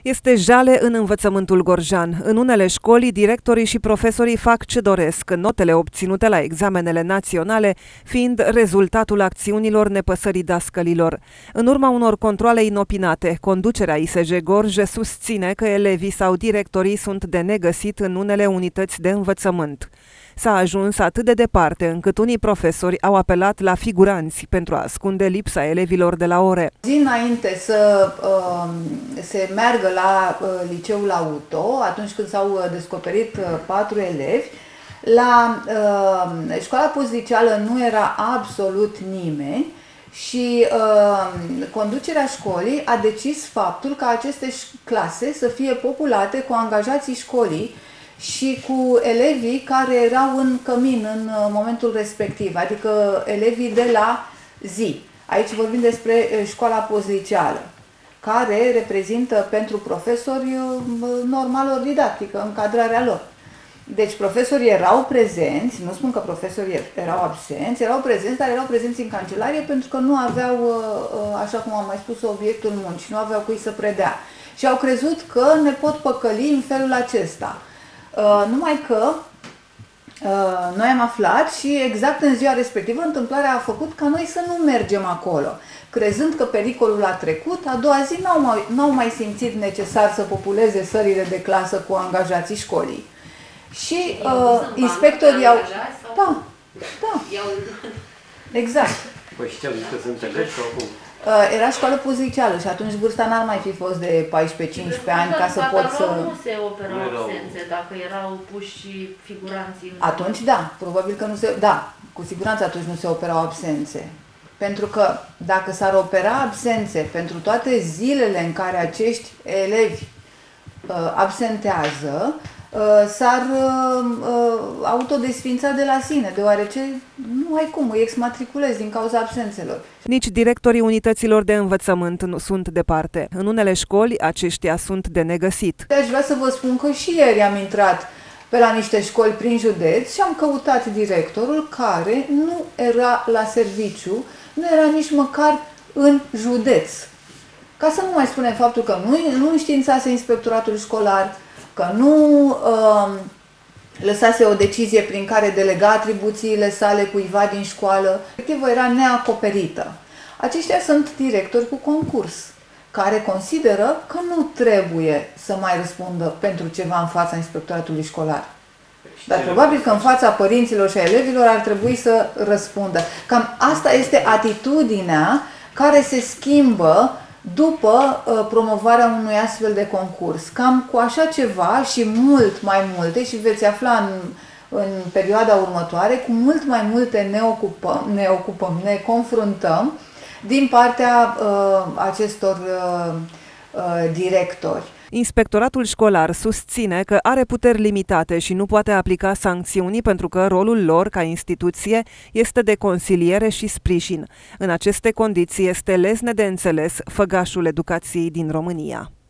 Este jale în învățământul gorjan. În unele școli, directorii și profesorii fac ce doresc, notele obținute la examenele naționale fiind rezultatul acțiunilor nepăsării dascălilor. În urma unor controale inopinate, conducerea ISJ Gorj susține că elevii sau directorii sunt de negăsit în unele unități de învățământ. S-a ajuns atât de departe încât unii profesori au apelat la figuranți pentru a ascunde lipsa elevilor de la ore. Zi înainte să se meargă la liceul auto, atunci când s-au descoperit 4 elevi, la școala postliceală nu era absolut nimeni și conducerea școlii a decis faptul ca aceste clase să fie populate cu angajații școlii și cu elevii care erau în cămin în momentul respectiv, adică elevii de la zi. Aici vorbim despre școala postliceală, care reprezintă pentru profesori normal o didactică, încadrarea lor. Deci profesorii erau prezenți, nu spun că profesorii erau absenți, erau prezenți, dar erau prezenți în cancelarie pentru că nu aveau, așa cum am mai spus, obiectul muncii, nu aveau cui să predea. Și au crezut că ne pot păcăli în felul acesta. Numai că noi am aflat și exact în ziua respectivă întâmplarea a făcut ca noi să nu mergem acolo. Crezând că pericolul a trecut, a doua zi n-au mai simțit necesar să populeze sălile de clasă cu angajații școlii. Și inspectorii au... Da, da, exact. Păi și ce-au zis că sunt elevi sau cum? Era școală postliceală și atunci vârsta n-ar mai fi fost de 14-15 ani ca să pot să... Nu se operau absențe dacă erau puși figuranții. Atunci da, probabil că nu se... Da, cu siguranță atunci nu se operau absențe. Pentru că dacă s-ar opera absențe pentru toate zilele în care acești elevi absentează, s-ar autodesfința de la sine, deoarece nu ai cum, îi exmatriculezi din cauza absențelor. Nici directorii unităților de învățământ nu sunt departe. În unele școli, aceștia sunt de negăsit. Aș vrea să vă spun că și ieri am intrat pe la niște școli prin județ și am căutat directorul care nu era la serviciu, nu era nici măcar în județ. Ca să nu mai spunem faptul că nu înștiințase inspectoratul școlar, că nu lăsase o decizie prin care delega atribuțiile sale cuiva din școală, respectivă era neacoperită. Aceștia sunt directori cu concurs, care consideră că nu trebuie să mai răspundă pentru ceva în fața inspectoratului școlar. Dar probabil că în fața părinților și a elevilor ar trebui să răspundă. Cam asta este atitudinea care se schimbă după promovarea unui astfel de concurs. Cam cu așa ceva și mult mai multe, și veți afla în perioada următoare, cu mult mai multe ne confruntăm din partea acestor directori. Inspectoratul școlar susține că are puteri limitate și nu poate aplica sancțiuni pentru că rolul lor ca instituție este de consiliere și sprijin. În aceste condiții este lesne de înțeles făgașul educației din România.